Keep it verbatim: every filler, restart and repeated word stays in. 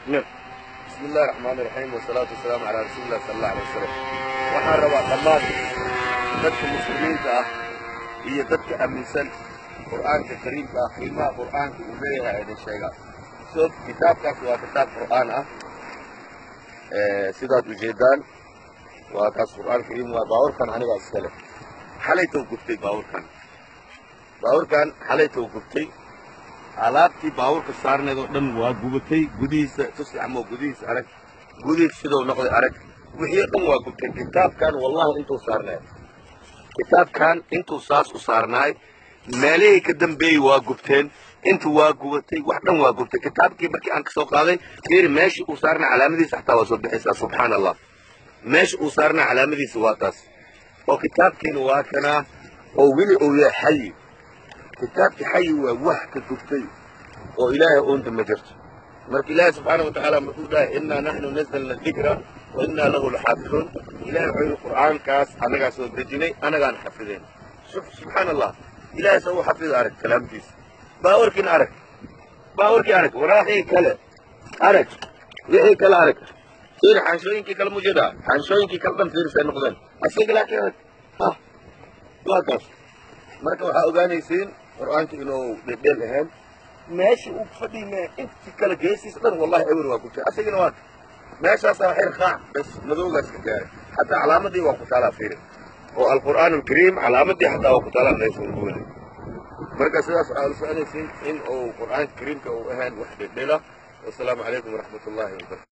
نعم. بسم الله الرحمن الرحيم والصلاة والسلام على رسول الله صلى الله عليه وسلم. waxaan rabaa dhammaan dadka muslimiinta ah iyo dadka aaminsan qur'aanka kariimka ah qiimaha qur'aanka uu leeyahay idin sheega soo kitaabkaas waa kitaab qur'aan ah ee sidaad u jeedaan waa kaas qur'aan kariim waa baawrkan aniga iskale xalay too gubtay baawrkan baawrkan xalay too gubtay alaabtii baawrka saarneed oo dhan waa gubatay gudihiisa tusii ama gudihiisa arag gudihiisa sidoo noqday arag wixii dhan waa gubtay kitaabkan wallahi intuu saarnaay kitaabkan intuu saas u saarnaay meelihii ka dambeeyey waa gubteen intu waa gubatay wax dhan waa gubtay kitaabkii markii aan ka soo qaaday fiiri meeshii uu saarnaa calaamadiisa xataa waa soo bixaysaa subxaan allah meesha uu saarnaa calaamadiisa waa taas oo kitaabkiina waa kanaa oo weli uu yahay xayi kitaabki xayi waa wax ka gubtay oo ilaahay uunta ma jirto marka ilaahay subxaanahu watacaala markuu dhahay innaa naxnu nazalna dikra wa innaa lahu laxaafiduun ilaahay wuxuu yidhi qur'aankaas annagaa soo dejinay annagaan xafideen subxaan allah ilaahay sa uu xafido arag kalaamkiisa baawarkiina arag baawarkii arag waraaqii kale arag wixii kale arag fiir xaanshooyinkii kale mujeedaa xaanshooyinkii kale dhan fiirisay noqdeen asiga laakiin arag ah waa kaas marka waxaa ogaanaysiin qur'aanka inuu dhedheel ahayn meeshii uu fadhiime intii kale geesiisa dhan wallahi ewer waa ku jira asagina waa meeshaasaa xir qaac bas madowgaas ka gaaray xataa calaamadii waa ku taalaa fiiri oo alqur'aan alkariim calaamadii xataa waa ku taalaa meesha ugu weyn marka sidaas waxaa la soconaysiin in uu qur'aanka kariimka uu ahayn wax dhedhela wasalaamu calaykum waraxmat ullahi wabarakatu